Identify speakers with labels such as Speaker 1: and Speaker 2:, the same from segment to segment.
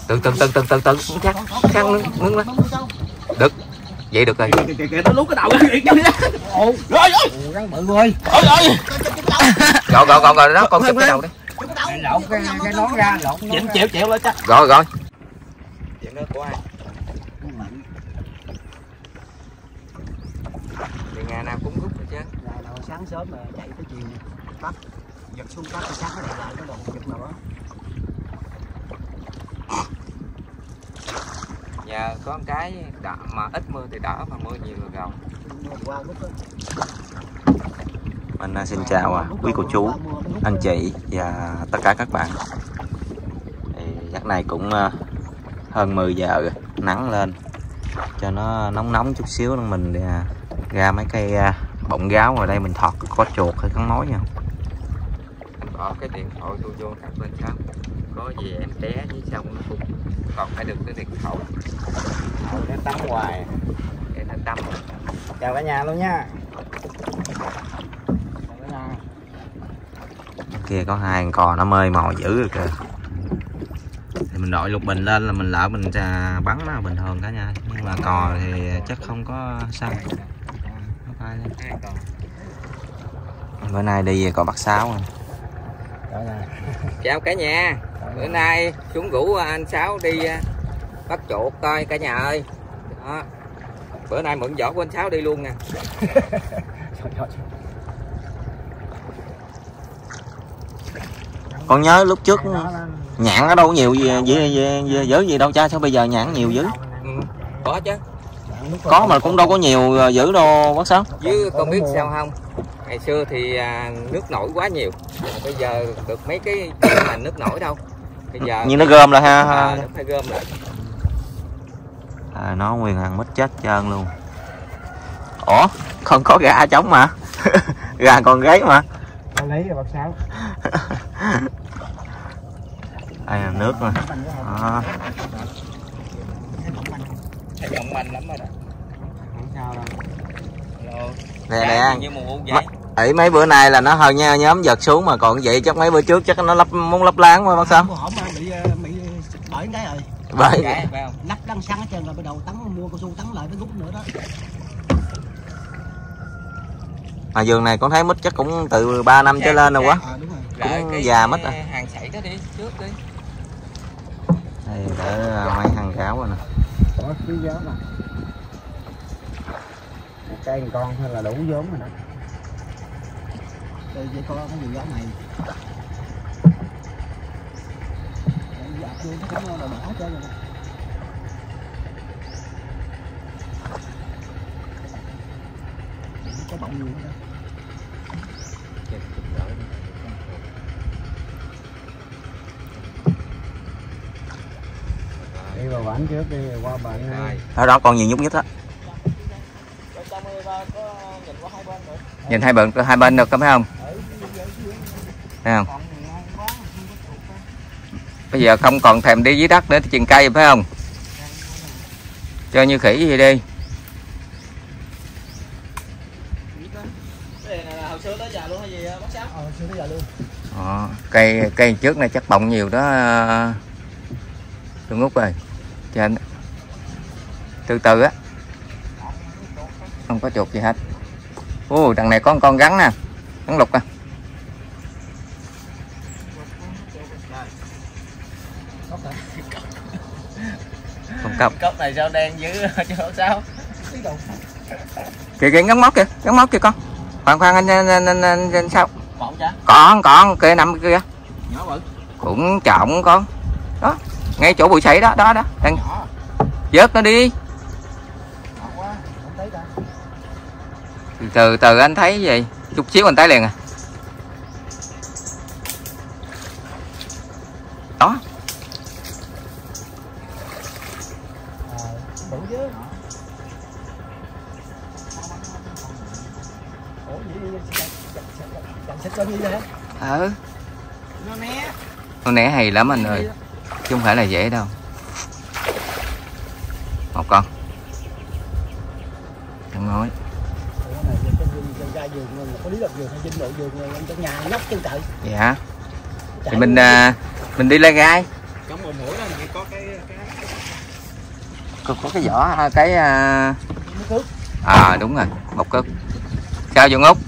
Speaker 1: từ chắc nướng lên được vậy được rồi.
Speaker 2: Kìa nó lút cái đầu ra kìa. Ồ rồi rắn bự ơi.
Speaker 1: Rồi đó con chụp cái đầu đi.
Speaker 2: Lộn cái nón ra lộn. Chịu lên chắc.
Speaker 1: Rồi chuyện đó của ai thì ngày nào cũng rút rồi chứ.
Speaker 2: Ngày nào sáng sớm là chạy tới chiều tắt giật xuống tắt thì sáng nó lại cái đồ giật nào đó.
Speaker 1: Nhờ có cái đỡ, mà ít mưa thì đỡ, mà mưa nhiều rồi mình xin chào quý cô chú, anh chị và tất cả các bạn. Thì giấc này cũng hơn 10 giờ rồi, nắng lên cho nó nóng chút xíu nên mình ra mấy cây bọng gáo ngoài đây mình thọt có chuột hay cắn mối nha. Anh bỏ cái điện thoại tôi vô cặp bên sau, có gì em té với xong nó cũng còn phải được cái điện thoại. Nó tắm hoài để nó tắm.
Speaker 2: Chào cả nhà luôn nha.
Speaker 1: Kia có hai con cò nó mơi mò dữ rồi kìa. Thì mình đội lục bình lên là mình lỡ mình bắn nó bình thường cả nhà, nhưng mà cò thì chắc không có sao. Bữa nay đi cò bắt sáo rồi. Chào cả nhà. Bữa nay xuống rủ anh Sáu đi bắt chuột coi cả nhà ơi. Đó. Bữa nay mượn giỏ của anh Sáu đi luôn nè. Con nhớ lúc trước nhạn ở đâu nhiều dữ gì đâu cha, sao bây giờ nhạn nhiều dữ? Có chứ. Có mà cũng đâu có nhiều dữ đâu bác Sáu. Chứ con biết sao không? Ngày xưa thì nước nổi quá nhiều. Bây giờ được mấy cái là nước nổi đâu. Bây giờ như nó gom lại ha. Nó phải gom lại. Nó nguyên hàng mít chết trơn luôn. Ủa, không có gà trống mà. Gà còn gáy mà.
Speaker 2: Tao lấy rồi bác Sáu.
Speaker 1: Đây là nước nè.
Speaker 2: Thấy mỏng manh lắm rồi đó. Không sao đâu.
Speaker 1: Nè. Ấy mấy bữa nay là nó hơi nha nhóm giật xuống, mà còn vậy chắc mấy bữa trước chắc nó muốn lấp láng quá bác Sáu.
Speaker 2: Bị bởi cái rồi.
Speaker 1: Bởi
Speaker 2: nắp đăng xăng hết trơn rồi, bắt đầu tắn mua cao su tắn lại nó rút nữa đó.
Speaker 1: Mà vườn này con thấy mít chắc cũng từ 3 năm trở lên rồi quá.
Speaker 2: Đúng rồi.
Speaker 1: Cũng già mít rồi.
Speaker 3: Hàng sảy đó đi trước đi.
Speaker 1: Đây để mấy hàng gáo rồi nè.
Speaker 2: Có cái gió mà. Một cây con thôi là đủ vốn rồi đó. Đây chỉ có cái gì gió này. Dạp luôn nó cũng là bỏ cho rồi. Có bọng luôn đó. Đi vào bản trước đi, qua bạn
Speaker 1: ở đó con nhiều nhúc nhất á. Nhìn hai bên được có phải không? Thấy không? Bây giờ không còn thèm đi dưới đất nữa thì chừng cây phải không? Cho như khỉ gì đi. Cây trước này chắc bọng nhiều đó Trung Út ơi. Trên từ từ á, không có chuột gì hết. Đằng này có con rắn nè, rắn lục nè. Con cốc
Speaker 3: này sao đen dữ chứ sao?
Speaker 1: Kìa gắn móc kìa con. Khoan anh sao? Còn kìa nằm kìa.
Speaker 3: Nhỏ bự.
Speaker 1: Cũng trọng con. Đó, ngay chỗ bụi sậy đó, đang vớt nó đi. Từ từ anh thấy gì? Chút xíu anh thấy liền à. Đó. Con né hay lắm anh ơi, chứ không phải là dễ đâu. Một con không nói. Dạ thì mình đi lai gai.
Speaker 2: có cái
Speaker 1: có cái vỏ cái đúng rồi, một cước. Sao Dũng Út?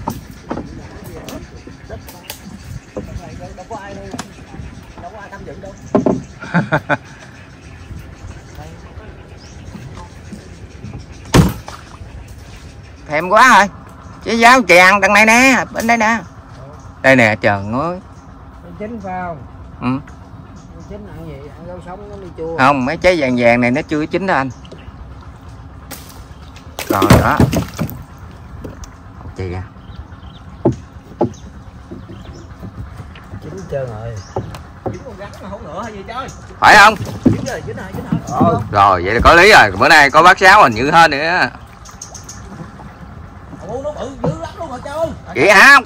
Speaker 2: đâu có ai tham dự đâu.
Speaker 1: Thèm quá rồi. Chứ giáo chèn đằng này nè, bên đây nè. Đây nè, trời ơi.
Speaker 2: Chín phải không?
Speaker 1: Ừ.
Speaker 2: Chín ăn gì? Ăn rau sống nó đi chua.
Speaker 1: Không, mấy trái vàng vàng này nó chưa chín đó anh. Rồi đó. Chị ra.
Speaker 2: Chín trơn rồi. Chín con rắn mà không nữa hay gì trời?
Speaker 1: Phải không?
Speaker 2: Chín rồi.
Speaker 1: Rồi, vậy là có lý rồi. Bữa nay có bác Sáu hình như hơn nữa.
Speaker 2: Ồ, nó bự dữ lắm luôn rồi trời ơi.
Speaker 1: Vậy hả?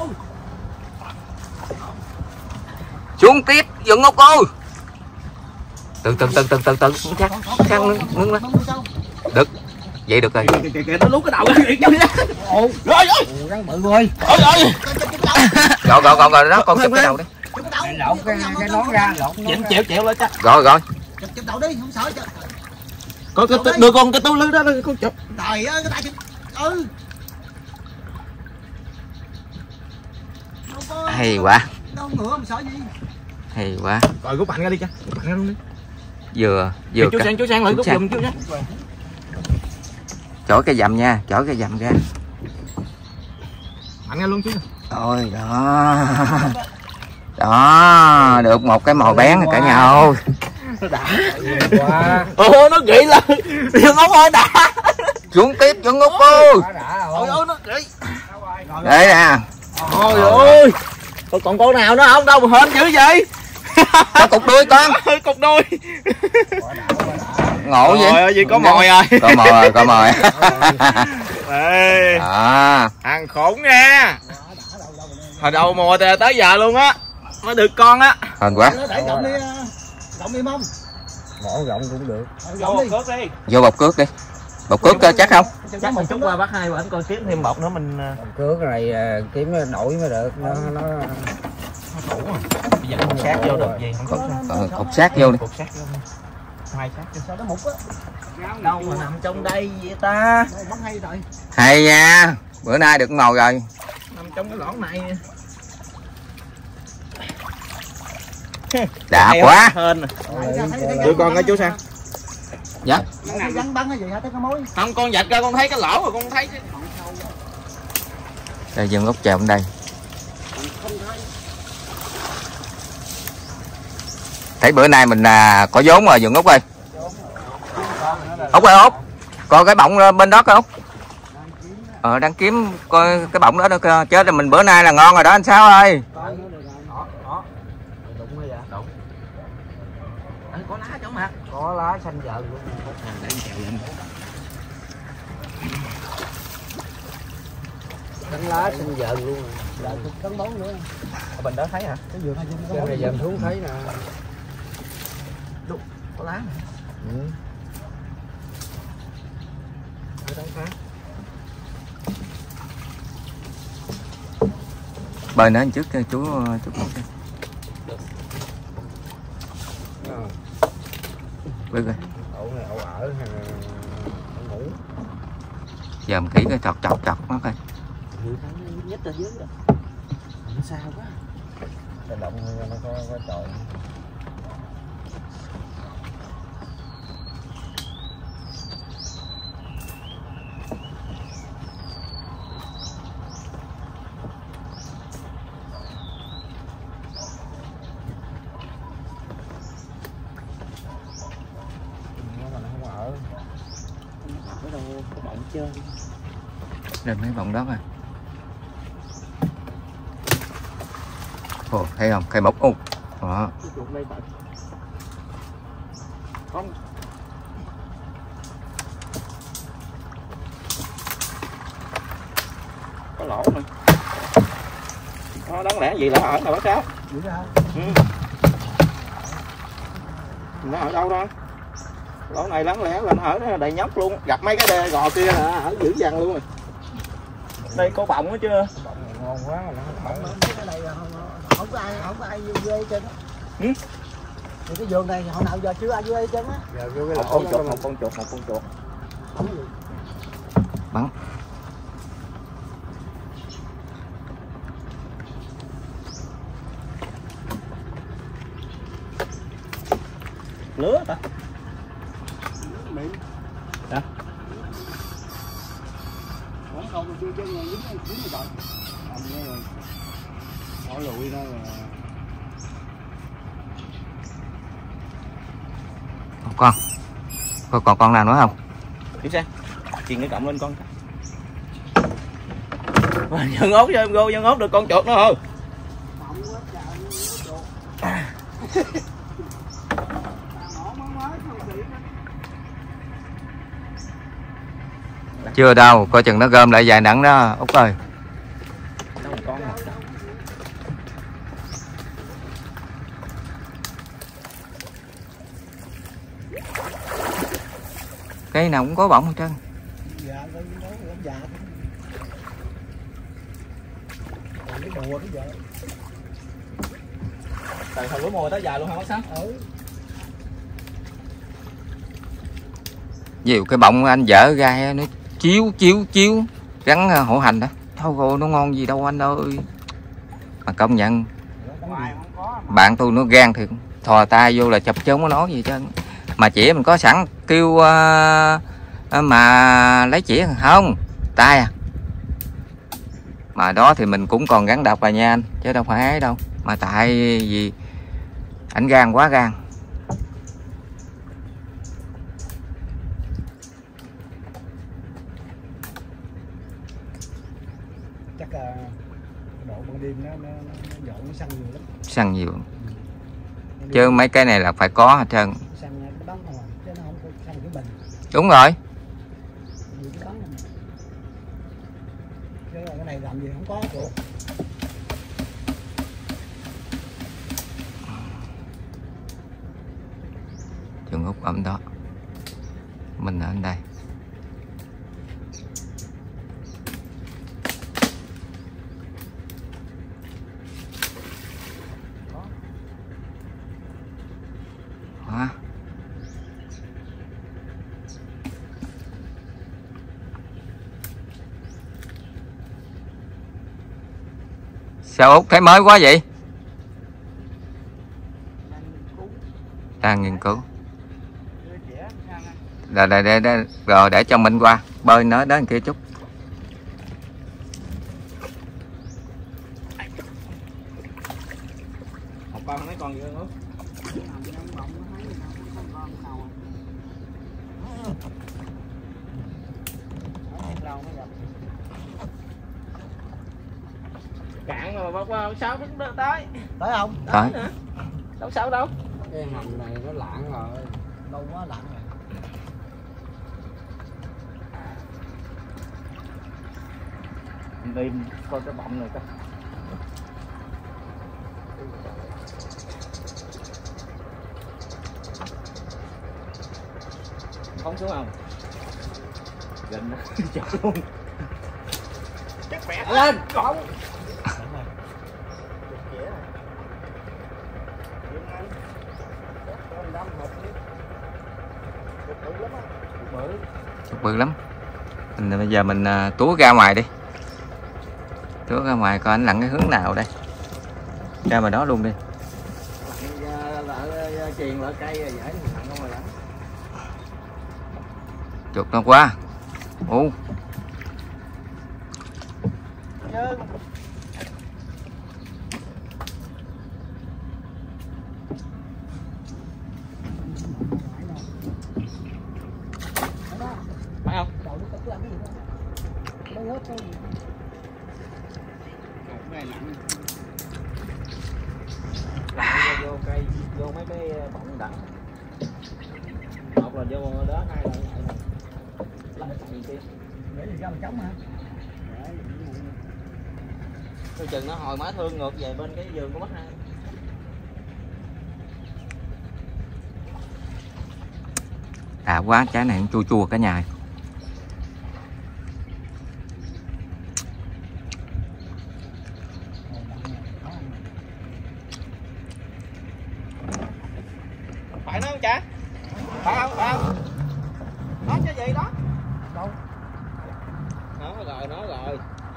Speaker 1: Xuống tiếp Dũng Út ơi. Từ chắc ngưng lên. Được. Vậy được rồi.
Speaker 2: Kìa nó lút cái đầu ra. Ồ, rồi. Rắn bự rồi.
Speaker 1: Rồi đó, con chụp cái đầu đi.
Speaker 2: Lộn cái nón ra, chịu lên chắc.
Speaker 1: Rồi.
Speaker 2: Chụp đầu đi, không sợ chứ.
Speaker 3: Con đưa con cái túi lưới đó con chụp.
Speaker 2: Trời ơi, cái tay chụp. Ừ.
Speaker 1: Hay quá.
Speaker 2: Đâu ngựa không sợ gì.
Speaker 1: Hay quá.
Speaker 3: Rồi rút mạnh ra đi cha. Rút mạnh ra luôn đi.
Speaker 1: Vừa
Speaker 3: Chú Sang lại rút giùm chú nha.
Speaker 1: chổi cái dầm nha, chổi cái dầm ra.
Speaker 3: Mạnh ra luôn chú.
Speaker 1: Rồi đó, được một cái mồi bén cả nhà ơi.
Speaker 3: Ồ, nó gỉ lên. Dũng Út ơi, đã.
Speaker 1: Xuống tiếp Dũng Út ơi.
Speaker 3: Ôi ôi, nó gỉ.
Speaker 1: Đây nè.
Speaker 3: Ôi ơi. Còn con nào nữa không? Đâu mà hên dữ vậy?
Speaker 1: Có cục đuôi con.
Speaker 3: Cục đuôi.
Speaker 1: Ngộ vậy.
Speaker 3: Ôi gì có mồi rồi.
Speaker 1: Có mồi.
Speaker 3: Ê. Ăn khủng nha. Hồi đầu mùa tới giờ luôn á. Mới được con á.
Speaker 1: Hên quá.
Speaker 2: Để rộng đi mông. Rộng cũng được.
Speaker 1: Vô bọc cước đi. Bọc cước chắc không?
Speaker 3: Chắc mình chút qua bác hai anh coi kiếm thêm bọc nữa mình.
Speaker 2: Cước này kiếm nổi mới được. Nó
Speaker 3: đủ rồi. Bây giờ cục sát vô được gì không có.
Speaker 1: Cục sát vô đi.
Speaker 3: Cục sát vô. Hai sát vô.
Speaker 2: Sao nó mục á.
Speaker 3: Đâu mà nằm trong đây vậy ta?
Speaker 2: Bắn hay rồi.
Speaker 1: Hay nha. Bữa nay được mồi rồi.
Speaker 3: Nằm trong cái lỗ này.
Speaker 1: Đã quá.
Speaker 3: Đưa con cái chú Sang.
Speaker 1: Dạ.
Speaker 2: Rắn bắn cái gì hả? Tới cái mối.
Speaker 3: Không, con vạch ra con thấy cái lỗ rồi con thấy.
Speaker 1: Đây Dũng Út chèo bên đây. Thấy bữa nay mình có vốn rồi Dũng Út ơi. Út ơi Út. Coi cái bọng bên đó coi Út. Đang kiếm coi cái bọng đó được chứ mình bữa nay là ngon rồi đó anh Sáu ơi.
Speaker 3: Có lá chỗ mặt.
Speaker 2: Có lá xanh vợ luôn. Cánh lá xanh vợ luôn. Là cắn bóng nữa.
Speaker 3: Ở bên đó thấy hả?
Speaker 2: Cái vườn này dầm xuống thấy nè.
Speaker 3: Có lá nè.
Speaker 1: Bơi nữa trước chú một cái. Bước rồi.
Speaker 2: Ổ này ổ ở ngủ.
Speaker 1: Dòm kỹ cái chọc nó coi.
Speaker 2: Nhích ra dưới đó. Nó sao quá. Cái động nó có trội.
Speaker 1: Lên mấy vòng đó rồi. Ồ, thấy không? Cây bọc út. Đó.
Speaker 3: Không. Có lỗ này. Nó đáng lẽ gì là ở nào bác Sáu? Nó ở đâu đó? Lỗ này đáng lẽ là nó ở đầy nhóc luôn. Gặp mấy cái đê gò kia là ở dữ dằn luôn rồi. Đây có bọng hết chưa?
Speaker 2: Bọng ngon quá mà nó bọng nó cái này không có ai ghê trên. Thì cái vườn này hồi nào giờ chưa ai vô đây trơn á. Giờ vô cái
Speaker 3: một con chuột.
Speaker 1: Bắn.
Speaker 3: Lứa ta. Hả?
Speaker 2: Không chưa chứ dính rồi. Ông nó rồi. Bỏ lụi nó rồi.
Speaker 1: Còn con nào nữa không?
Speaker 3: Kiểm xem. Chuyền cái cọng lên con. Dân ốt cho em vô, dân ốt được con chuột nữa không?
Speaker 1: Chưa đâu, coi chừng nó gom lại vài nặng đó Út ơi.
Speaker 3: Đâu con nào.
Speaker 1: Cây nào cũng có bọng hết trơn.
Speaker 2: Dạ, dạ. Cái mùa đó giờ.
Speaker 3: Tại hồi lúa mùa tới dài luôn hả bác Sáu?
Speaker 2: Ừ.
Speaker 1: Nhiều cái bọng anh dở ra nó chiếu gắn hổ hành đó. Thôi rồi nó ngon gì đâu anh ơi. Mà công nhận bạn tôi nó gan thiệt, thò tay vô là chập chớn nó nói gì chứ. Mà chỉ mình có sẵn kêu mà lấy chỉ không tay à. Mà đó thì mình cũng còn gắn độc à nha anh, chứ đâu phải ấy đâu. Mà tại vì ảnh gan quá gan.
Speaker 2: Chắc là độ ban đêm nó dọn nó săn nhiều lắm.
Speaker 1: Săn nhiều. Chứ mấy cái này là phải có hết trơn.
Speaker 2: Săn cái bắn không à, chứ nó không có săn cái bình.
Speaker 1: Đúng rồi.
Speaker 2: Chứ là cái này làm gì không có được.
Speaker 1: Trường Úc ẩm đó. Mình ở đây. Hả? Sao Út thấy mới quá vậy? Đang nghiên cứu. Rồi để cho mình qua bơi nó đến kia chút.
Speaker 3: Một con mấy con gì nữa. Cạn mà bác Sáu đứng tới.
Speaker 2: Tới không?
Speaker 1: Tới.
Speaker 3: Đâu Sáu đâu?
Speaker 2: Cái hầm này nó lạng rồi. Lâu quá lạng rồi.
Speaker 3: Tìm coi cái bọng này coi. Phóng xuống không? Gần nó chặt luôn. Chắc mẹ lên, cậu.
Speaker 1: Bự lắm. Bây giờ mình túa ra ngoài đi. Túa ra ngoài coi anh lặn cái hướng nào đây. Ra mà đó luôn đi.
Speaker 3: Chuyền lại cây rồi giải lặn không mà lặn.
Speaker 1: Chuột nó quá. Ủa.
Speaker 3: Phải không? Vô cây, vô mấy cái bọng đẳng. Một là vô đó, hai là lấy cái kia.
Speaker 2: Để gì ra mà trống hả?
Speaker 3: Coi chừng nó hồi má thương ngược về bên cái vườn của bác hai.
Speaker 1: À quá, trái này chua chua cả nhà.
Speaker 3: Phải không? Phải không? Nói cái gì đó? Đâu? Nó rồi.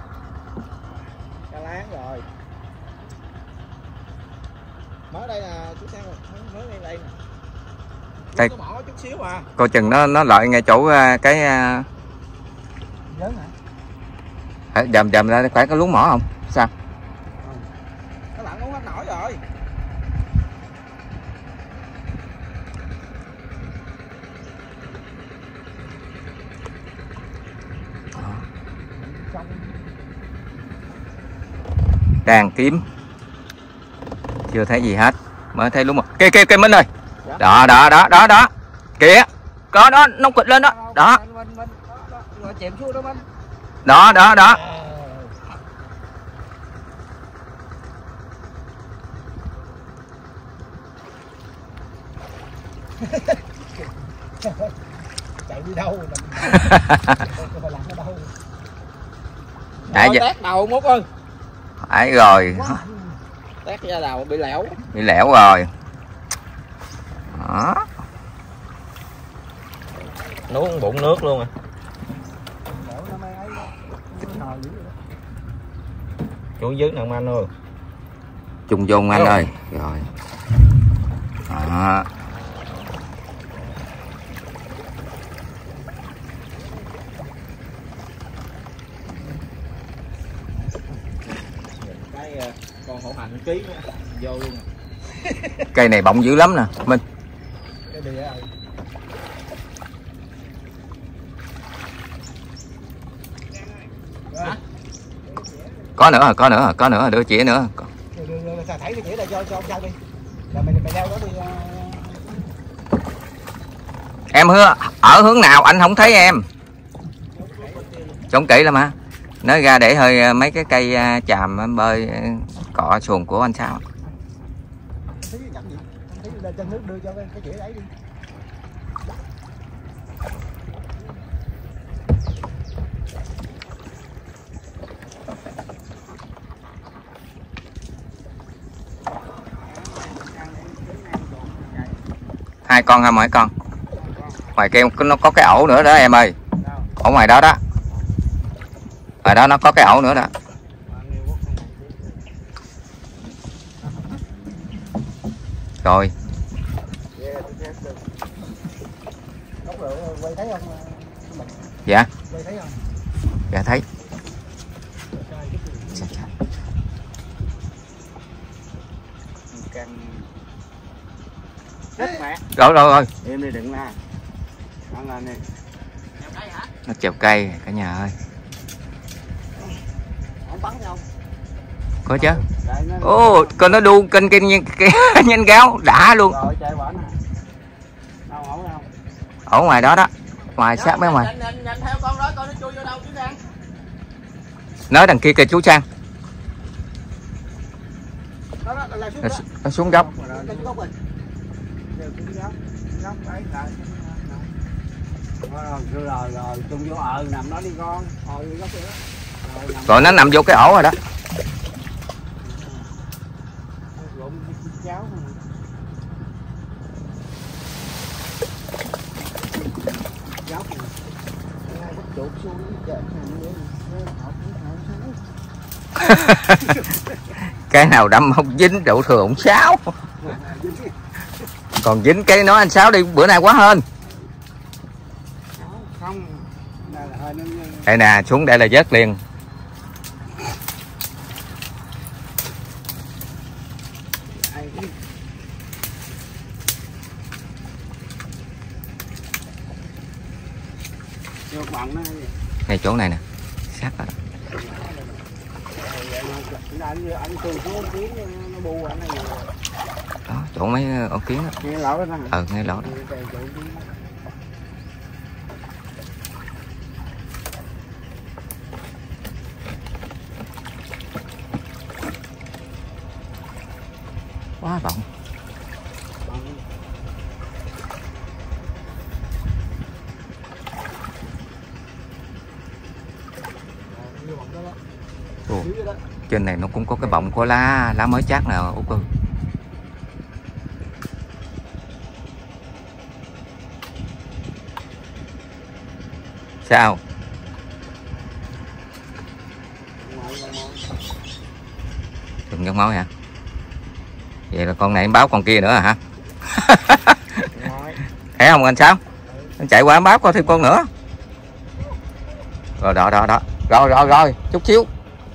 Speaker 3: Cá láng rồi. Mới đây là chú Sang rồi, mới đây nè.
Speaker 1: Đây.
Speaker 3: Có bỏ chút xíu à.
Speaker 1: Coi chừng nó lợi ngay chỗ cái
Speaker 3: Lớn hả?
Speaker 1: dầm ra phải có luống mỏ không? Sao?
Speaker 3: Các bạn uống hết nổi rồi.
Speaker 1: Đang kiếm. Chưa thấy gì hết. Mới thấy luống mỏ. Kia Minh ơi.
Speaker 3: Dạ.
Speaker 1: Đó. Kìa. Có đó, nó quỵt lên đó. Đó.
Speaker 3: Chìm xuống đó Minh.
Speaker 1: Đó.
Speaker 3: Chạy đi đâu
Speaker 1: Nãy giờ
Speaker 3: tét đầu Mốt ơi.
Speaker 1: phải rồi.
Speaker 3: Tét ra đầu bị lẻo.
Speaker 1: Bị lẻo rồi. Đó.
Speaker 2: Nuốt bụng nước luôn à. Chú dứt nè anh ơi.
Speaker 1: Chung vô anh ơi. Rồi. Đó.
Speaker 3: Cái con hổ hành ký nữa. Vô luôn.
Speaker 1: Cây này bọng dữ lắm nè Minh.
Speaker 3: Cái đĩa ơi. Hả?
Speaker 1: Có nữa, đưa chĩa nữa.
Speaker 3: Sao thấy cái chĩa này cho ông trai đi. Rồi mày leo đó đi.
Speaker 1: Em hứa ở hướng nào anh không thấy em. Trốn kỹ lắm hả? Nói ra để hơi mấy cái cây chàm bơi cọ xuồng của anh Sao.
Speaker 3: Thấy cái gì? Thấy lên chân nước đưa cho cái chĩa đấy đi.
Speaker 1: Hai con hay mỗi con? Ngoài kia nó có cái ổ nữa đó em ơi. Ở ngoài đó đó. Ngoài đó nó có cái ổ nữa đó. Rồi. Dạ. Dạ thấy. Rồi.
Speaker 3: Em đi đừng la. Ăn lên đi.
Speaker 1: Nó chèo cây cả nhà ơi.
Speaker 3: Không bắn không?
Speaker 1: Có chứ. Ô, con nó đu kênh nhanh gáo đã luôn.
Speaker 3: Rồi chạy bển. Đâu ổ đâu?
Speaker 1: Ở ngoài đó đó. Ngoài sát bên ngoài.
Speaker 3: Nhanh theo con đó coi nó chui vô đâu chứ Sang.
Speaker 1: Nói đằng kia kìa chú Sang. Nó xuống dốc.
Speaker 3: Rồi chung vô nằm đó đi con.
Speaker 1: Rồi nó nằm vô cái ổ rồi đó. Cái nào đâm không dính đậu thừa ông Sáu. Còn dính cái nói anh Sáu đi bữa nay quá hên. Đây nè, xuống đây là vớt liền. Ngay chỗ này nè, sát rồi. Đó, chỗ mấy ổ kiến đó.
Speaker 3: Ngay lỗ đó.
Speaker 1: Ngay lỗ đó. Quá bọng. Ồ, trên này nó cũng có cái bọng của lá mới chắc nào Út ơi. Sao? Đừng giống mối hả? Vậy là con này báo con kia nữa hả? Thấy không anh Sáu? Anh chạy qua báo coi thêm con nữa. Rồi đó. Rồi, chút xíu.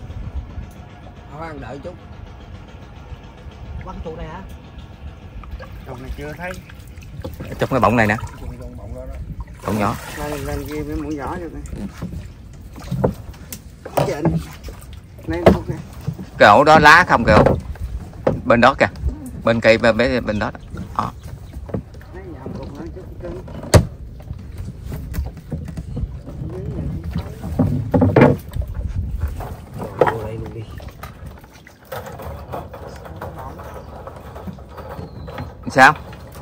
Speaker 2: Đợi chút. Bắt trụ này hả? Trụ này chưa thấy.
Speaker 1: Trong cái bọng này nè. Bọng nhỏ.
Speaker 2: Lên kia với mũi nhỏ rồi nè.
Speaker 1: Cái ổ đó lá không kìa. Bên đó kìa. Bên cây bên đó. Đó. Sao?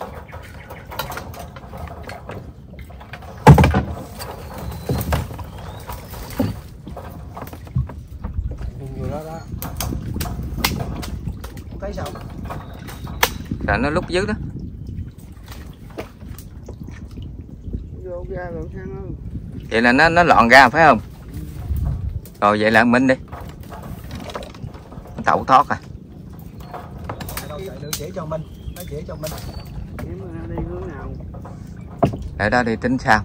Speaker 2: Thấy sao?
Speaker 1: Là nó lúc dưới đó.
Speaker 2: Vô ra rồi sao không?
Speaker 1: Vậy là nó lọn ra phải không? Rồi vậy là Minh đi. Tẩu thoát à.
Speaker 2: Đưa chỉ cho Minh, nó chỉ cho Minh. Kiếm đi hướng nào?
Speaker 1: Để đó đi tính sao?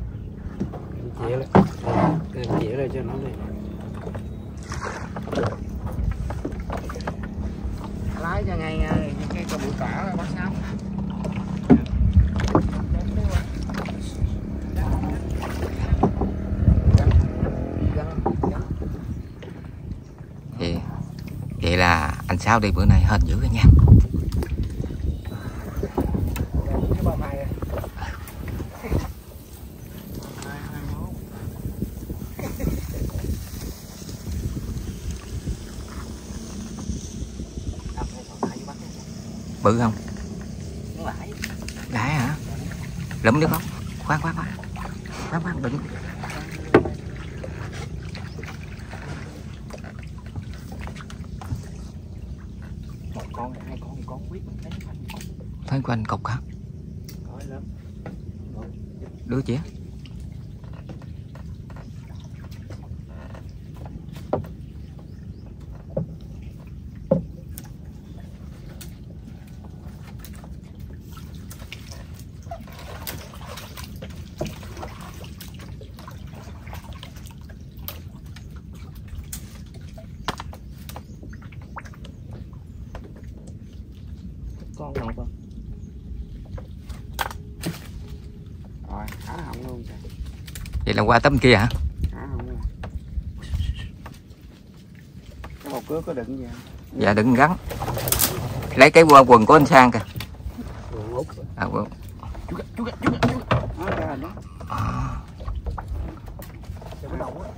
Speaker 2: Chỉ đây cho nó đi. Lái cho ngay cái bụi cỏ rồi bắt sao?
Speaker 1: Vậy là anh Sáu đi bữa nay hên dữ rồi nha. Bự không? Gãi hả? Lụm được không? Khoan đừng.
Speaker 2: Một con hai con quyết
Speaker 1: Thấy quanh cục hả? Đứa chị.
Speaker 2: Con nào con? Rồi, thả họng luôn kìa.
Speaker 1: Vậy là qua tấm kia hả?
Speaker 2: Thả họng luôn. Cái hộp cước có đựng gì không?
Speaker 1: Dạ đừng gắn. Lấy cái quần của anh Sang kìa. À, quần.
Speaker 2: Chú gắt. Nó ra rồi đó. Cái đầu á.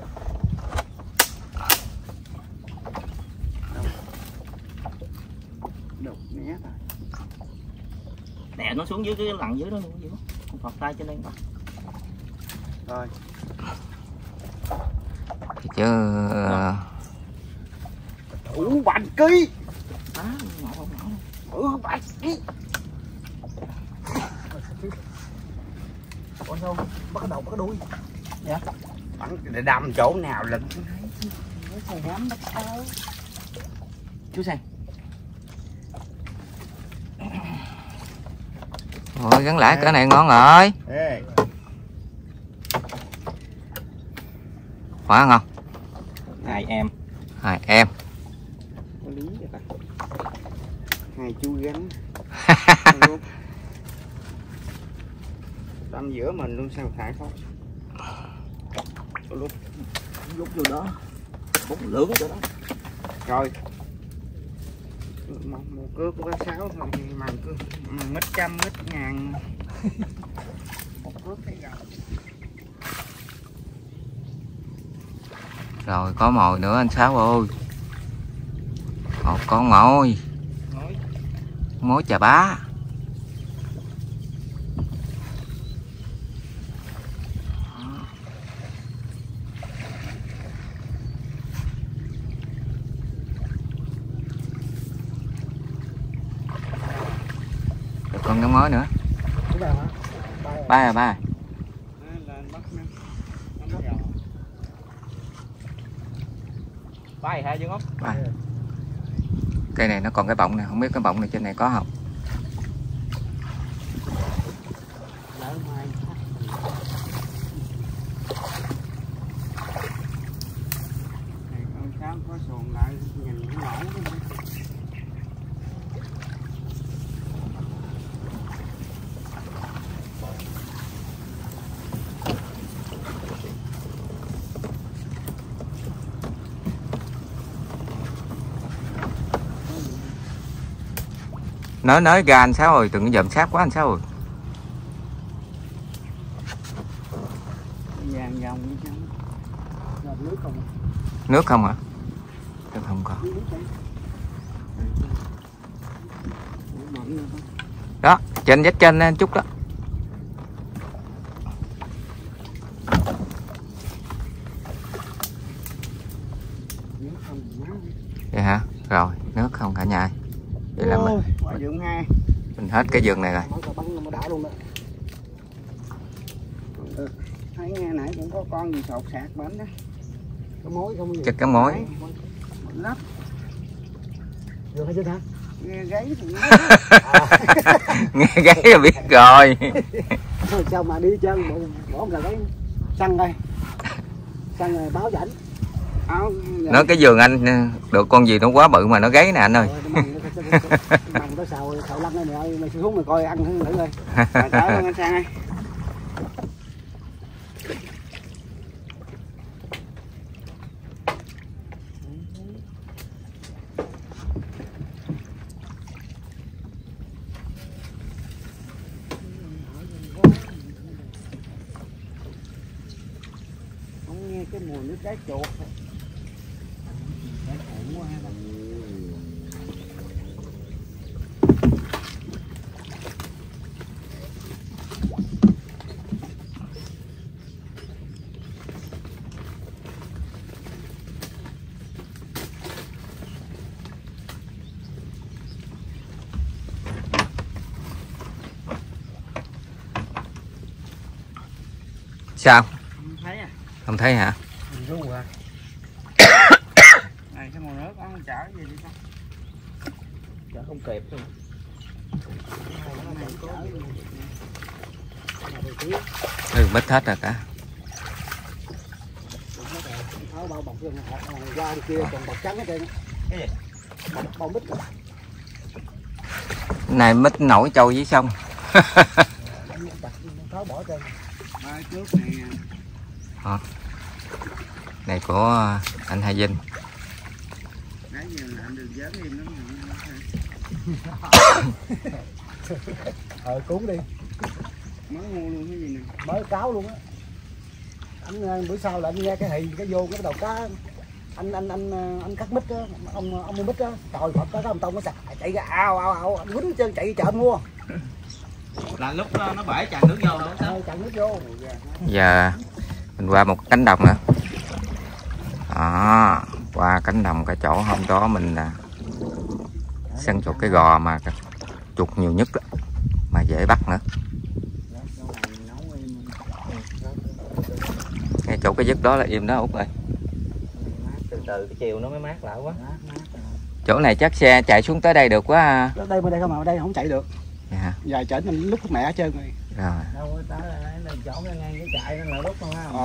Speaker 2: Đục nhét rồi. Nè nó xuống dưới cái lằn dưới đó luôn vậy đó. Không phọt tay trên đây mà. Rồi.
Speaker 1: Chứ
Speaker 2: Bạch ký. Bạch ký. Con sao bắt cái đầu bắt cái đuôi. Dạ. Bắn để đâm chỗ nào là chú Sang.
Speaker 1: Rồi gắn lại cái này ngon rồi.
Speaker 2: Ê.
Speaker 1: Khóa không?
Speaker 2: Hai em. Có lý vậy ta. Hai chú gắn. Đâm giữa mình luôn sao thải không? Lúc vô đó. Bóng lưỡng chỗ đó. Rồi. Một cước của bác Sáu thôi mà cứ mít trăm mít ngàn. Một cước thấy rồi.
Speaker 1: Rồi có mồi nữa anh Sáu ơi. Một con mồi. Mối chà bá. Còn cái mối nữa. Ba.
Speaker 3: Bay hai chứ không?
Speaker 1: Cây này nó còn cái bọng này, không biết cái bọng này trên này có không?
Speaker 3: Có xuồng lại nhìn nó nổi.
Speaker 1: Nói ra anh Sáu rồi, đừng dòm sát quá anh Sáu rồi.
Speaker 3: Vàng vòng chứ. Nước không?
Speaker 1: Nước không hả? Nước không có. Đó, trên vách trên lên chút đó. Vậy hả? Rồi, nước không cả nhà. Vậy là mình hết cái vườn này rồi.
Speaker 3: Thấy nghe nãy cũng có con gì sột sạt bánh đó. Có mối không?
Speaker 1: Chắc cái mối.
Speaker 3: Lắm. Được hay chưa hả? Nghe gáy thì
Speaker 1: nghe gáy là biết rồi.
Speaker 3: Sao mà đi chân bỏ là gáy xăng đây. Xăng rồi báo dẫn.
Speaker 1: Nói cái vườn anh được con gì nó quá bự mà nó gáy nè anh ơi.
Speaker 3: Mày nó xào lăn đây mày ơi, mày xuống mày coi ăn thử coi. Trời ơi anh Sang ơi. Không nghe cái mùi nước cá chuột.
Speaker 1: Sao?
Speaker 3: Không thấy à?
Speaker 1: Không thấy hả?
Speaker 3: Ru à. Này cái mùi nước ăn chở gì đi con? Chở không kịp luôn.
Speaker 1: Bít hết rồi cả.
Speaker 3: Tháo bao bọc qua đi kia còn bọc trắng hết trơn. Cái gì? Bọc mít rồi.
Speaker 1: Này mít nổi trâu dưới sông.
Speaker 3: Tháo bỏ trơn. Trước này.
Speaker 1: Này của anh Hai Vinh.
Speaker 3: Nãy giờ làm được dớn im lắm. Cuốn đi. Mới mua luôn cái gì nè. Mới cáo luôn á. Anh bữa sau là anh nghe cái hì cái vô cái đầu cá. Anh cắt mít á, ông mua mít á. Trời Phật có ông Tông nó sạch chạy ra ao anh quýnh chân chạy chợ mua. Là lúc nó bể tràn nước vô đâu sao? Tràn nước vô.
Speaker 1: Giờ mình qua một cánh đồng nữa. Đó, qua cánh đồng cái chỗ hôm đó mình săn chuột cái gò mà chuột nhiều nhất đó, mà dễ bắt nữa. Ngay chỗ cái dứt đó là im đó Út ơi.
Speaker 2: Từ từ cái chiều nó mới mát lại quá.
Speaker 1: Chỗ này chắc xe chạy xuống tới đây được quá.
Speaker 3: Đây bên đây không mà ở đây không chạy được.
Speaker 1: Dạ.
Speaker 3: Dài chở mình lúc mẹ hết trơn rồi.
Speaker 1: Rồi.
Speaker 2: Đâu tới là chỗ ngay cái chạy nó là lúc không ha.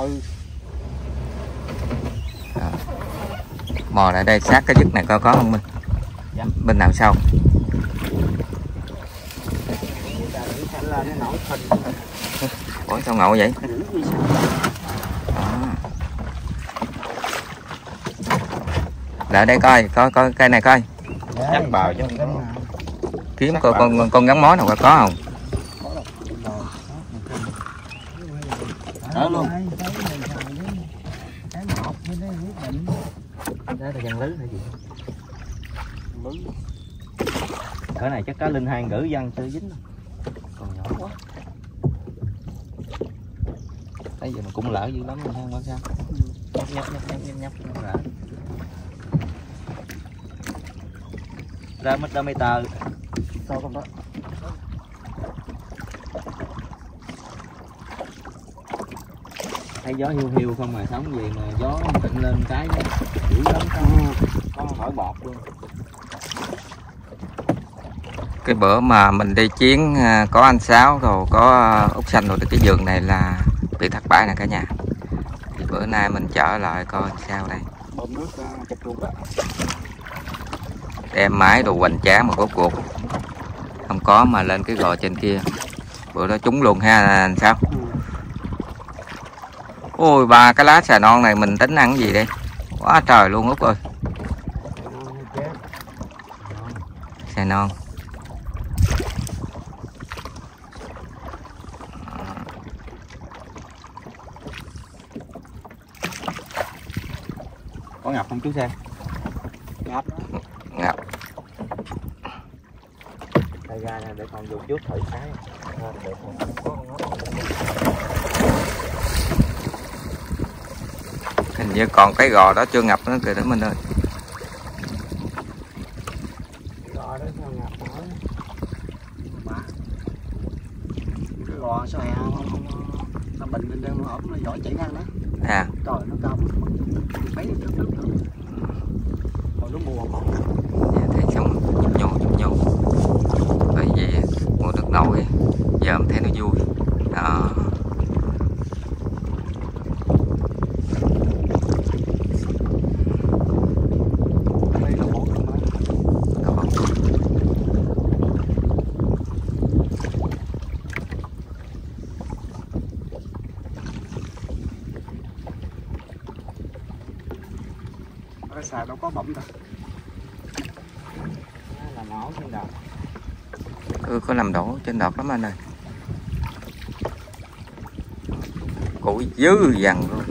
Speaker 1: Rồi. Mò lại đây sát cái dứt này coi có không Minh?
Speaker 2: Dạ.
Speaker 1: Bên nào sau? Ủa sao ngộ vậy? Đó. Lại đây coi cây này coi.
Speaker 2: Chắc bào chứ.
Speaker 1: Kiếm coi con gắn mó nào có không?
Speaker 2: Đó luôn. Đây là dàn lưới hay gì? Cái này chắc cá linh hang gửi dân chưa dính đâu. Còn nhỏ quá. Bây giờ mà cũng lỡ dữ lắm linh hang bao sao? Nhấp lỡ. Ra mất đa meter. Sao không đó?
Speaker 1: thấy gió hiu hiu không mà sống gì mà gió thịnh lên cái dữ lắm, có hỏi bọt luôn. Cái bữa mà mình đi chiến có anh Sáu rồi có Út Xanh rồi, cái vườn này là bị thất bại nè cả nhà. Thì bữa nay mình trở lại coi sao đây. Đem máy đồ hoành tráng mà rốt cuộc không có, mà lên cái gò trên kia bữa đó trúng luôn ha anh Sáu. Ôi ba cái lá xà non này mình tính ăn cái gì đây, quá trời luôn Út ơi. Xà non có ngập không chú Sang?
Speaker 3: Ngập.
Speaker 1: Ngập. Đây ra nè, để con vô trước thử cái. Hình như còn cái gò đó chưa ngập nữa kìa đó mình ơi.
Speaker 3: Gò đó sao ngập nữa? Cái gò sao hè nó bình lên đây mà nó giỏi chảy ngang đó.
Speaker 1: À.
Speaker 3: Trời nó cao mấy nước nữa. Rồi nó mùa không.
Speaker 1: Thấy xong nhô. Bởi vì mùa nước nổi giờ mình thấy nó vui. Đó.
Speaker 3: Cái xà đâu có bọng đâu.
Speaker 1: Làm ổ trên đọt. Có làm đổ trên đọt lắm anh ơi. Củi dữ dằn luôn.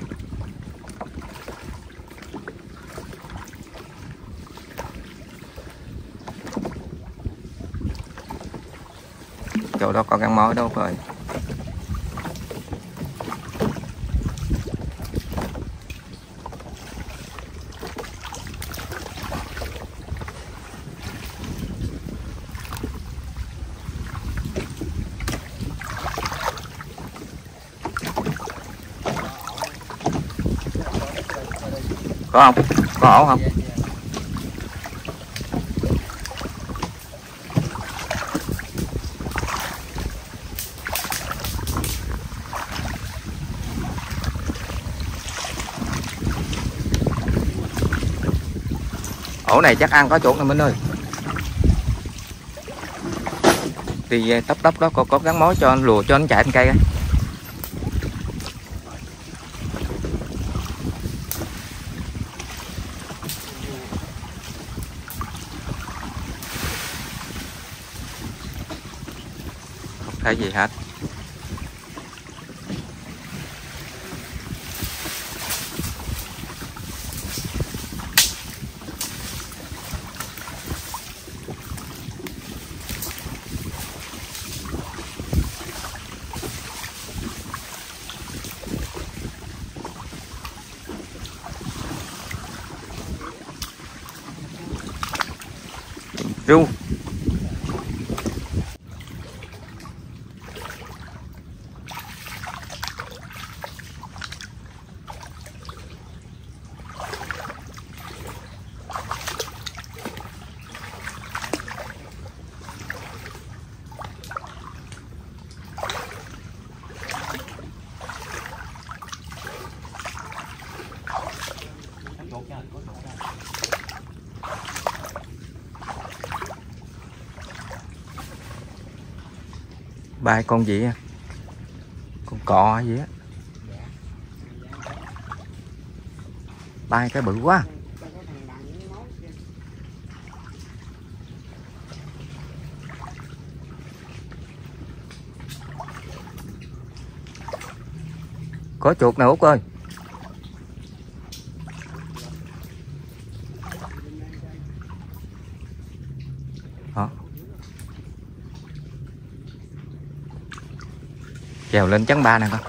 Speaker 1: Chỗ đó có gắn mối đâu rồi. Có không? Có ổ không? Ổ này chắc ăn có chuột nè Minh ơi. Thì tấp đó có gắn mối cho anh lùa cho anh chạy trên cây. Thấy gì hết. Ru. Ba con gì á? Con cò gì á? Ba cái bự quá. Có chuột nào Út ơi? Hả? Trèo lên chắn ba nè con.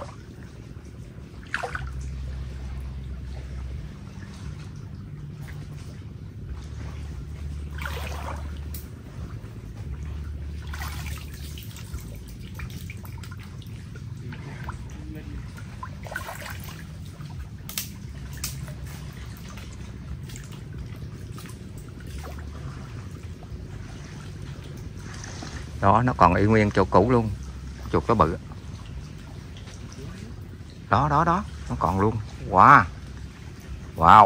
Speaker 1: Đó, nó còn y nguyên chỗ cũ luôn. Chuột nó bự. Đó, nó còn luôn. Wow. Wow.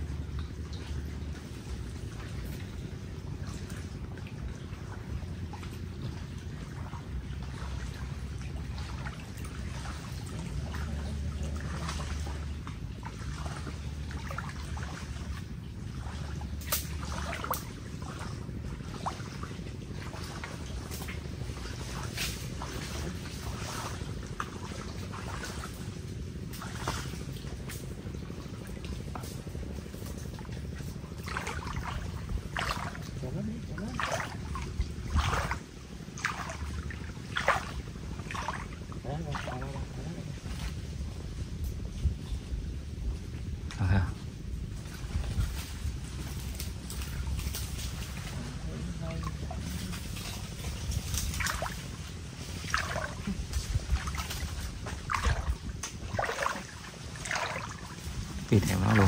Speaker 1: Đi theo nó luôn.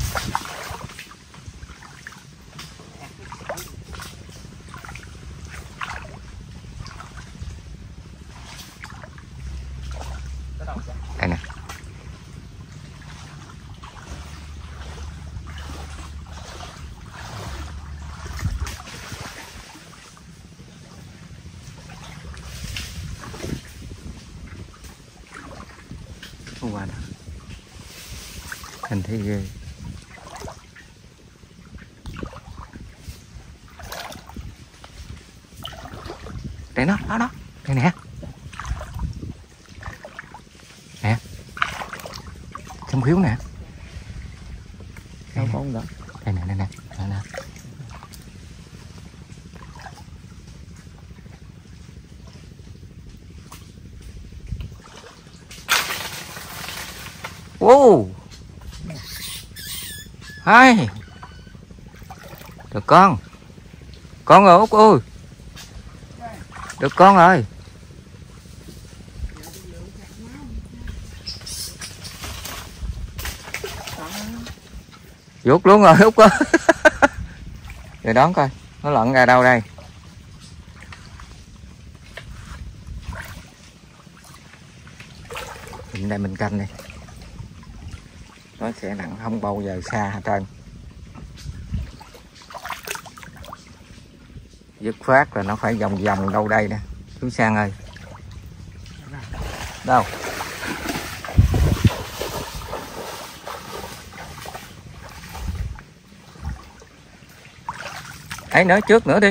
Speaker 1: Đây nè. Qua đó. Anh thấy ghê. Đây nó, đó. Đây nè. Nè. Trong khiếu nè. Đâu không đó. Đây nè. Wow. Hai. Được con ơi Út ơi, được con ơi. Vuốt luôn rồi Út ơi. Để đón coi nó lặn ra đâu đây. Mình đây mình canh đi, nó sẽ nặng không bao giờ xa hết trơn. Dứt khoát là nó phải vòng vòng đâu đây nè chú Sang ơi. Đâu ấy, nữa trước nữa đi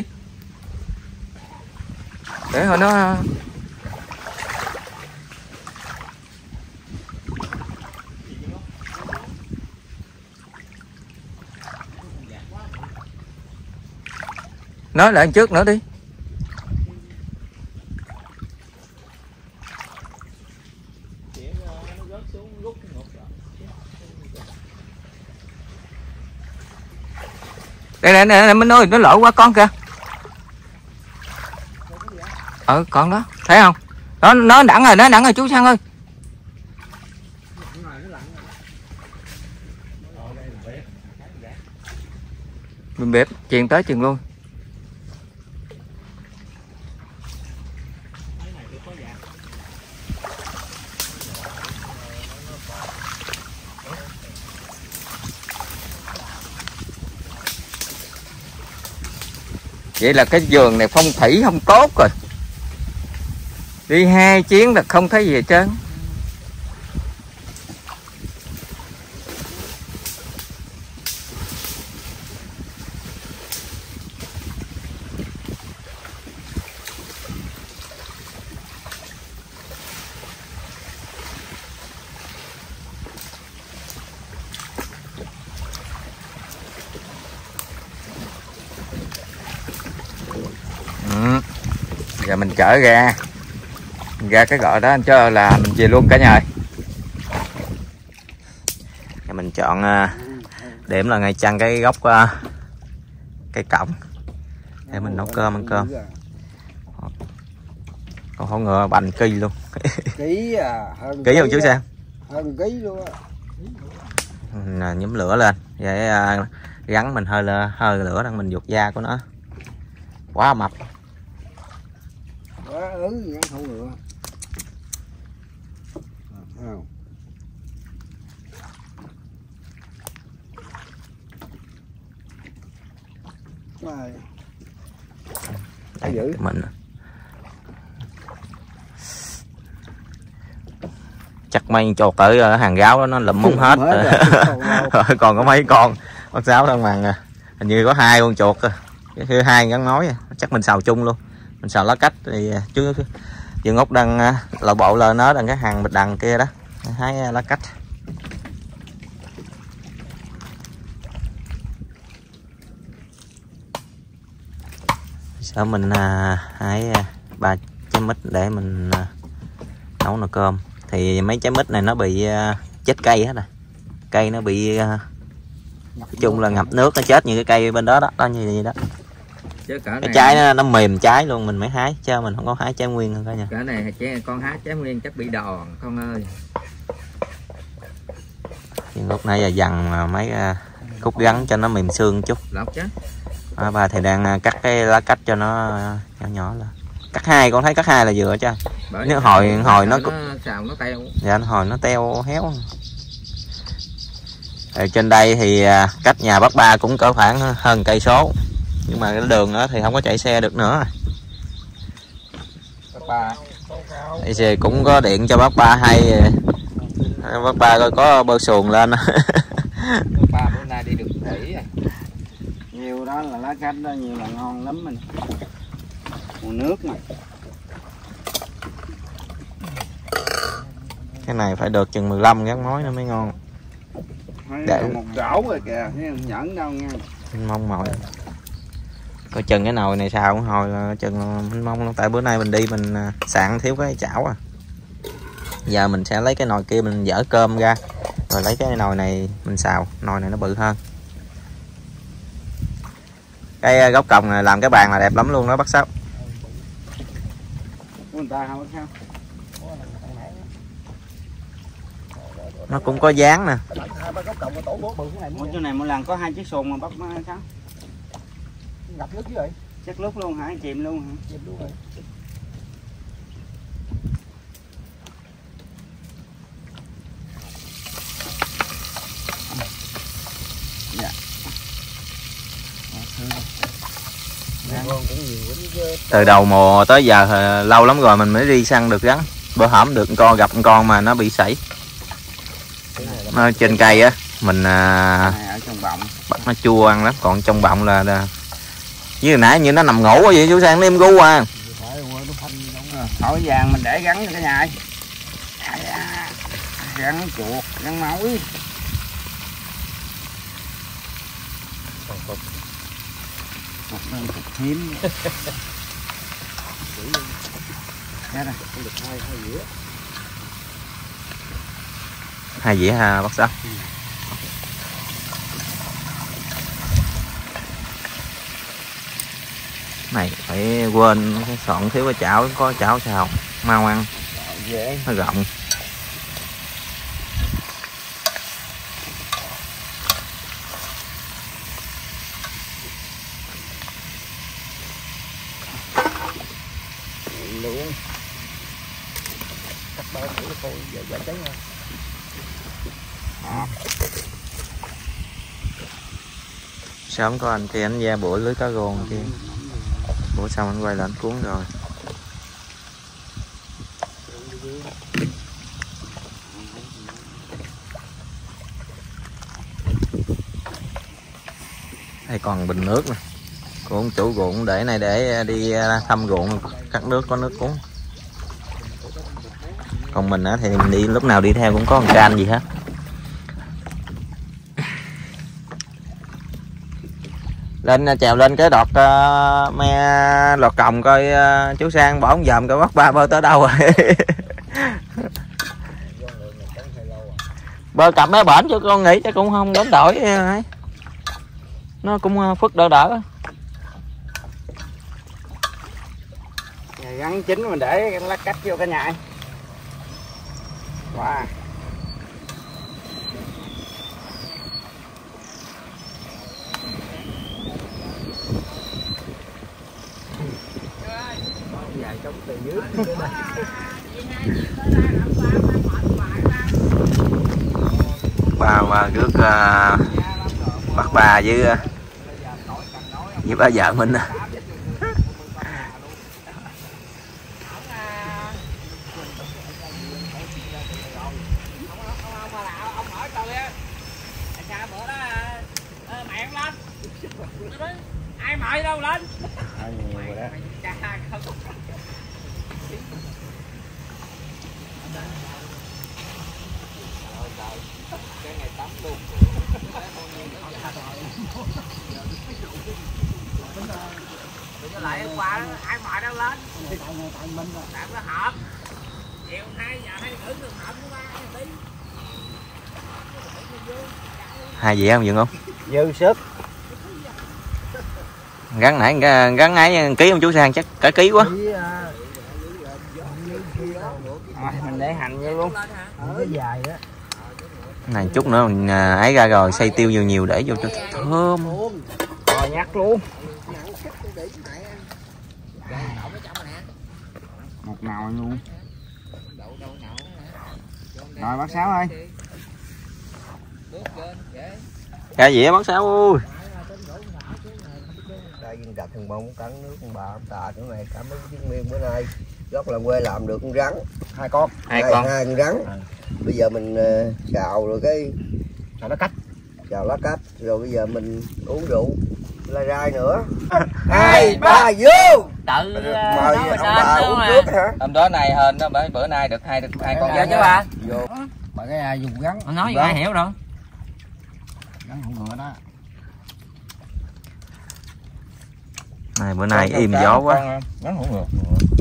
Speaker 1: để hồi nó nói lại trước nữa đi. Đây nè Minh ơi, nó lội qua con kìa. Con đó thấy không, nó đặng rồi chú Sang ơi. Mình bếp chuyền tới chừng luôn. Vậy là cái vườn này phong thủy không tốt rồi. Đi 2 chuyến là không thấy gì hết trơn. Giờ mình chở ra cái gọi đó anh cho là mình về luôn cả nhà ơi. Mình chọn điểm là ngay chăn cái góc cái cổng để mình nấu cơm ăn cơm. Còn hổ ngựa bành kỳ luôn.
Speaker 3: Ký
Speaker 1: ký không chú Sang?
Speaker 3: Hơn ký luôn á.
Speaker 1: Nhóm lửa lên để gắn mình hơi lửa đang mình vuột da của nó quá mập.
Speaker 3: ngắn hổ ngựa. Thấy không?
Speaker 1: Đây, mình chắc mấy chột ở hàng gáo đó nó lụm muốn hết rồi. Còn có mấy con bác Sáu thôi mà hình như có 2 con chuột, cái 2 gắn nói chắc mình xào chung luôn, mình xào lá cách thì chứ Dương Úc đang lội bộ lên nó đằng cái hàng bịch đằng kia đó hái lá cách. Sau mình hái 3 trái mít để mình nấu nồi cơm. Thì mấy trái mít này nó bị chết cây hết rồi, cây nó bị nói chung là ngập nước nó chết như cái cây bên đó đó, như vậy đó.
Speaker 2: Chứ cỡ
Speaker 1: cái trái nó mềm trái luôn mình mới hái chứ mình không có hái trái nguyên thôi cả nhà.
Speaker 2: Cỡ này con hái trái nguyên chắc bị đòn con ơi.
Speaker 1: Nhưng lúc nãy giờ dằn mấy khúc gắn cho nó mềm xương chút.
Speaker 2: Lọc chứ.
Speaker 1: Bà thì đang cắt cái lá cách cho nó nhỏ nhỏ là cắt 2, con thấy cắt 2 là vừa chứ. Nếu hồi nó
Speaker 2: xào nó teo.
Speaker 1: Dạ hồi nó teo héo. Ở trên đây thì cách nhà bác Ba cũng cỡ khoảng hơn cây số, nhưng mà cái đường đó thì không có chạy xe được nữa.
Speaker 2: Bác Ba
Speaker 1: thì cũng có điện cho bác Ba hay bác Ba coi có bơ xuồng lên.
Speaker 2: Bác Ba bữa nay đi được nghỉ
Speaker 3: nhiều đó là lá cách đó, nhiều là ngon lắm mình. Nguồn nước mà
Speaker 1: cái này phải được chừng 15 gắn mối nó mới ngon.
Speaker 3: Để một rổ rồi kìa, không nhẫn đâu nha.
Speaker 1: Mong mỏi coi chừng cái nồi này sao hồi là chừng mong, tại bữa nay mình đi mình sạn thiếu cái chảo à. Giờ mình sẽ lấy cái nồi kia mình dỡ cơm ra rồi lấy cái nồi này mình xào, nồi này nó bự hơn. Cái gốc còng này làm cái bàn là đẹp lắm luôn đó bác Sáu.
Speaker 3: Người ta không sao.
Speaker 1: Nó cũng có dáng nè.
Speaker 3: Ủa chỗ này mỗi lần có 2 chiếc xuồng mà bắt sao?
Speaker 4: Ngập nước chứ vậy?
Speaker 3: Chắc lúc luôn hả? Chìm luôn hả?
Speaker 4: Chìm luôn rồi.
Speaker 3: Dạ.
Speaker 1: Từ đầu mùa tới giờ lâu lắm rồi mình mới đi săn được rắn. Bữa hổm được con gặp con mà nó bị sảy. Nó trên cây á mình
Speaker 3: ở trong bọng
Speaker 1: bắt nó chua ăn lắm, còn trong bọng là với hồi nãy như nó nằm ngủ vậy chú Sang nêm gu à.
Speaker 3: Thổi vàng mình để gắn cái nhà gắn chuột gắn mối. Một đơn cục hiếm. Cái này được 2 dĩa.
Speaker 1: 2 dĩa ha bác Sáu. Này phải quên cái soạn thiếu cái chảo, có chảo xào mau ăn
Speaker 3: dễ
Speaker 1: nó rộng.
Speaker 3: luôn
Speaker 4: Cắt bao thử coi giờ cháy nha.
Speaker 1: Sớm có anh kia anh ra bữa lưới cá rô kia, bữa xong anh quay lại anh cuốn rồi. Đây còn bình nước nè, của ông chủ ruộng để này để đi thăm ruộng cắt nước, có nước cuốn. Còn mình á thì mình đi lúc nào đi theo cũng có một can gì hết. Lên trèo lên cái đọt me lọt còng coi chú Sang bỏ ông dòm coi bác Ba bơi tới đâu rồi. Bơi cặp bé bển chứ con nghĩ chắc cũng không đến đổi, nó cũng phức đỡ đỡ.
Speaker 3: gắn chín mình để lá cách vô cả nhà. Wow.
Speaker 4: Dài chống tiền
Speaker 1: Ba rước bắt bà với bà vợ mình nè.
Speaker 2: Ai mời đâu lên. Lại qua ai mời đâu lên. Tại nó họp. Chiều 2 giờ 2 rưỡi được họp của ba tí.
Speaker 1: 2 dĩa không Dượng không?
Speaker 3: Dư sức.
Speaker 1: Gắn nãy ký ông chú Sang chắc cả ký quá.
Speaker 2: Mình để hành vô luôn.
Speaker 3: Cái dài á.
Speaker 1: Này chút nữa mình ấy ra rồi xay tiêu nhiều để vô cho thơm.
Speaker 2: Rồi nhắc luôn. Một nồi luôn. Rồi bác Sáu ơi.
Speaker 1: Ra dĩa bác Sáu ơi.
Speaker 4: Đây đặt thằng bông cắn nước con bà ông tà chỗ này cảm ơn chiến miên bữa nay rất là quê làm được con rắn 2 con. Hai con rắn. Bây giờ mình xào rồi cái xào lá cách rồi bây giờ mình uống rượu lai rai nữa. 2 3 vô.
Speaker 2: Tự
Speaker 4: mời ông bà uống nước hả?
Speaker 1: Hôm đó này hên đó, bữa nay được hai con
Speaker 2: dạ chứ bà.
Speaker 4: Vô.
Speaker 3: Mà cái ai dùng gắn.
Speaker 2: Nói gì ai hiểu đâu.
Speaker 3: Gắn hổ ngựa đó.
Speaker 1: Này bữa nay im gió quá.
Speaker 4: Gắn hổ ngựa.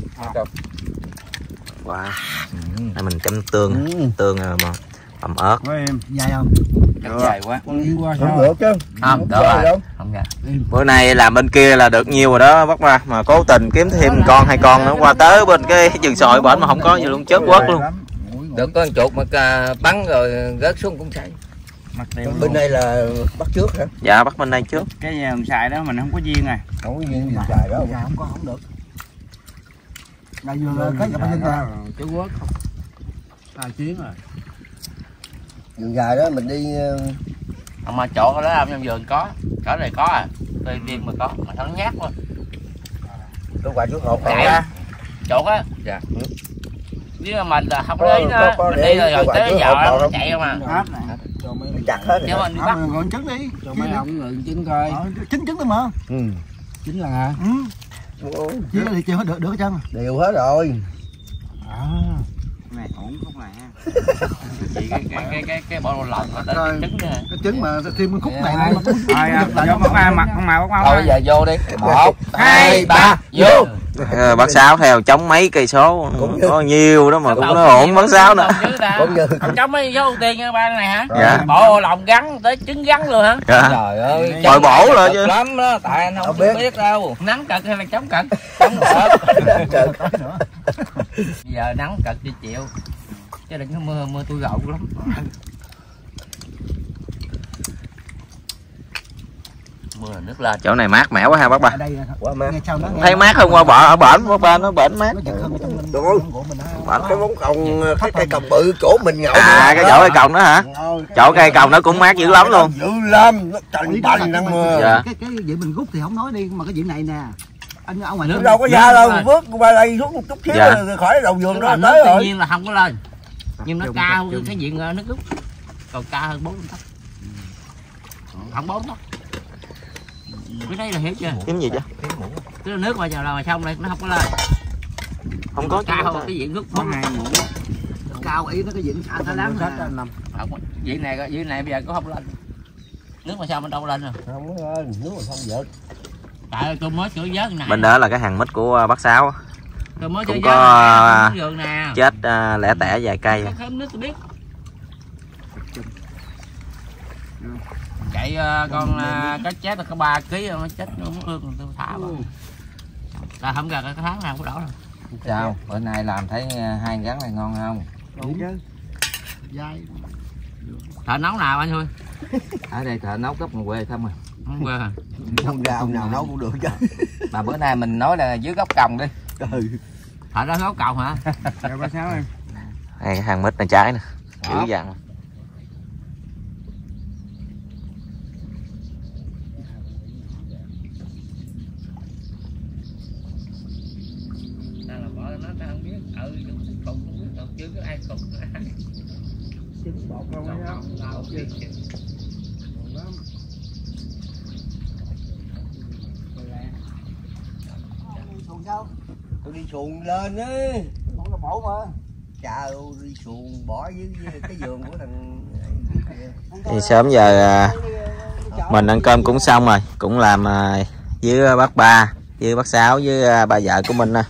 Speaker 1: Wow. Đây mình chấm tương mà ẩm ớt.
Speaker 3: Dài không?
Speaker 1: Dài quá.
Speaker 4: Không được chứ.
Speaker 1: Không, được rồi. Không dạ. Bữa nay làm bên kia là được nhiều rồi đó bác ba, mà cố tình kiếm thêm con 2 con nữa qua tới bên cái vườn xoài bển mà không có gì luôn, chết quất luôn.
Speaker 5: Được có chuột mà bắn rồi rớt xuống cũng chạy.
Speaker 4: Bên đây là bắt trước hả?
Speaker 1: Dạ bắt bên đây trước.
Speaker 2: Cái vườn xoài đó mình không có duyên rồi.
Speaker 4: Không có duyên gì xài đó.
Speaker 3: Không được. Đây vừa cái gặp bên ra.
Speaker 2: Chú Quốc không. 2 chuyến rồi.
Speaker 4: Vườn dài đó mình đi
Speaker 5: Mà chỗ đó làm trong vườn có này có à. Tuy nhiên mà có mà nó nhát quá.
Speaker 4: tôi qua trước hộp
Speaker 5: Chạy ra. Chuột á.
Speaker 4: Dạ.
Speaker 5: Với mình là không lấy nó. Mình đi rồi tới giờ nó chạy không à.
Speaker 4: chặt hết
Speaker 5: Chứ mình đi bắt.
Speaker 3: Còn trứng đi.
Speaker 2: Cho mấy ông ngừng trứng coi.
Speaker 3: Trứng thôi mà.
Speaker 2: Chính là hả?
Speaker 3: Chứ thì chưa hết được hết trơn.
Speaker 4: Đều hết rồi.
Speaker 2: Này ổn khúc này ha.
Speaker 5: Cái bộ lòng nó tới trứng nè.
Speaker 3: Cái trứng mà thêm khúc này mà
Speaker 2: Vô bác ba mặt không màu bác ba.
Speaker 5: Thôi bây giờ vô đi. 1 2 3 vô.
Speaker 1: Bác Sáu theo chống mấy cây số có nhiều đó mà cũng nó ổn bác Sáu nè.
Speaker 4: Cũng như
Speaker 5: Chống mấy số tiền nha ba này hả?
Speaker 1: Dạ.
Speaker 5: Bộ lòng gắn tới trứng gắn luôn hả?
Speaker 1: Dạ.
Speaker 5: Trời ơi.
Speaker 1: Bồi bổ rồi chứ.
Speaker 5: Lắm đó, tại anh không biết đâu. Nắng cực hay là chống cực? Chống cực. Giờ nắng cực đi chịu. Chứ đừng có mưa tôi gậu lắm. Mưa là nước lên.
Speaker 1: Chỗ này mát mẻ quá ha bác ba.
Speaker 4: quá mát.
Speaker 1: Thấy mát hơn qua ở bển bác ba, nó bển mát.
Speaker 4: Cái bóng còng cái cây còng bự cổ mình ngậu.
Speaker 1: À cái chỗ cây còng đó hả? Chỗ cây còng nó cũng mát dữ lắm luôn.
Speaker 4: Dữ lắm, nó trần bành đang mưa.
Speaker 1: Dạ.
Speaker 3: Cái diện mình rút thì không nói đi, mà cái diện này nè. Anh ở ngoài nước
Speaker 4: đâu có ra đâu, vớt qua đây xuống một chút xíu rồi khỏi đầu vườn đó tới rồi.
Speaker 5: Tự nhiên là không có lên. Nhưng nó cao cái diện nước rút. Còn cao hơn 4 tấc. Không 4 tấc. Cái đấy là hiểu chưa?
Speaker 1: Kiếm gì chứ?
Speaker 5: Cái nước mà giờ là mà xong này nó không có lên.
Speaker 1: Không có
Speaker 5: cao hơn cái diện rút có 2 muỗng.
Speaker 3: Cao ý nó cái diện xa xa lắm.
Speaker 5: Diện này bây giờ có không lên. Nước mà sao mình đâu lên rồi.
Speaker 4: Không lên, nước mà không vợt.
Speaker 5: Tại ơi tôi mới chửi vớt này.
Speaker 1: Bên đó là cái hàng mít của bác Sáu.
Speaker 5: Tôi mới
Speaker 1: cũng
Speaker 5: chửi
Speaker 1: có
Speaker 5: vớt nè.
Speaker 1: chết lẻ tẻ vài cây.
Speaker 5: Thêm nước tôi biết. Chạy con cá chép là có 3 kg nó chết nó hương tôi thả vào. Là không gần cái tháng nào có đổ đâu.
Speaker 1: Sao? Bữa nay làm thấy 2 gắn này ngon không?
Speaker 3: Đúng chứ. Dai.
Speaker 5: Thợ nấu nào anh Huy?
Speaker 1: Ở đây thợ nấu gốc ngoài quê không à?
Speaker 5: Không quê hả?
Speaker 4: Không ra ông nào nấu cũng được chứ.
Speaker 1: Mà bữa nay mình nói là dưới gốc còng đi.
Speaker 5: Thật đó gấu cầu hả?
Speaker 3: Dạ ba sáu em.
Speaker 1: Đây, cái hàng mít này trái nè, dữ dằn.
Speaker 5: Ta là bỏ nó ta không biết. Không biết đâu chứ có ai cục ai.
Speaker 3: Trứng bột không ấy đó. Xuồng sao?
Speaker 4: Tôi đi xuồng lên á.
Speaker 3: Không là bộ mà.
Speaker 4: Trời ơi, đi xuồng bỏ dưới cái giường của thằng.
Speaker 1: Thì sớm giờ mình ăn cơm cũng xong rồi, cũng làm với bác Ba, với bác Sáu, với bà vợ của mình nè.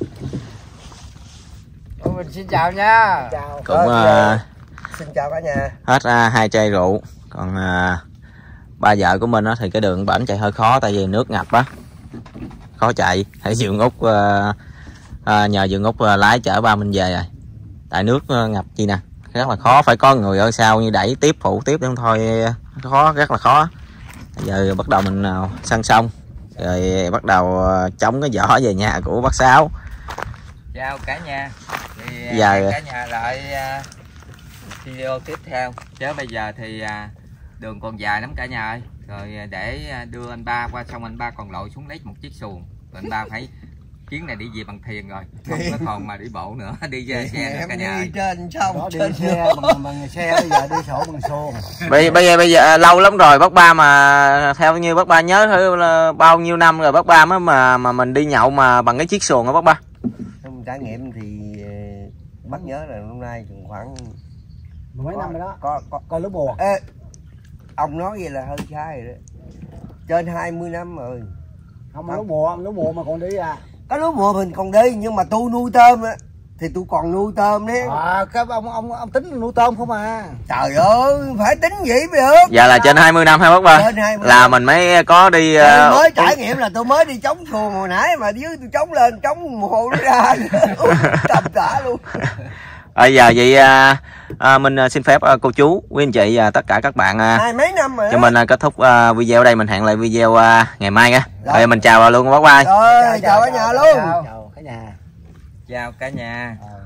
Speaker 3: Mình xin chào nha. Chào.
Speaker 1: Cũng
Speaker 4: xin chào cả nhà.
Speaker 1: hết 2 chai rượu. Còn ba vợ của mình thì cái đường bển chạy hơi khó, tại vì nước ngập á, khó chạy. Hãy Dương Út nhờ Dương Út lái chở ba mình về rồi, tại nước ngập chi nè, rất là khó, phải có người ở sau như đẩy tiếp, phụ tiếp, không thôi khó, rất là khó. Bây giờ bắt đầu mình săn xong rồi bắt đầu chống cái vỏ về nhà của bác Sáu.
Speaker 5: Chào cả nhà. Thì
Speaker 1: giờ
Speaker 5: cả nhà lại video tiếp theo. Chứ bây giờ thì đường còn dài lắm cả nhà ơi. Rồi để đưa anh Ba qua, xong anh Ba còn lội xuống lấy một chiếc xuồng. Rồi anh Ba phải chuyến này đi về bằng thuyền rồi, không có còn mà đi bộ nữa, đi về xe nữa cả nhà ơi.
Speaker 4: Trên sông
Speaker 3: đó, đi xe bằng xe, bây giờ đi sổ bằng xuồng.
Speaker 1: Bây giờ lâu lắm rồi bác Ba, mà theo như bác Ba nhớ thử là bao nhiêu năm rồi bác Ba mới mà mình đi nhậu mà bằng cái chiếc xuồng đó bác Ba.
Speaker 4: Trong trải nghiệm thì bác nhớ là hôm nay khoảng
Speaker 3: mấy năm rồi đó.
Speaker 4: Có
Speaker 3: lúa mùa.
Speaker 4: Ê, ông nói vậy là hơi sai rồi đó. Trên 20 năm rồi.
Speaker 3: Không, lúa mùa mà còn đi à.
Speaker 4: Có lúa mùa mình còn đi, nhưng mà tôi nuôi tôm á thì tôi còn nuôi tôm đấy.
Speaker 3: Cái ông tính nuôi tôm không à.
Speaker 4: Trời ơi, phải tính gì mới được.
Speaker 1: Dạ là trên 20 năm hả bác Ba? Là mình mới có đi
Speaker 4: mới trải nghiệm là tôi mới đi chống xuồng hồi nãy, mà dưới tôi chống lên, chống một hồ nó ra trầm cả luôn.
Speaker 1: Bây giờ vậy mình xin phép cô chú, quý anh chị và tất cả các bạn
Speaker 4: mấy năm rồi
Speaker 1: cho mình kết thúc video ở đây. Mình hẹn lại video ngày mai nha. Rồi mình chào luôn bác Ba.
Speaker 4: Rồi, chào cả nhà luôn.
Speaker 3: Chào cả nhà.
Speaker 5: Chào cả nhà.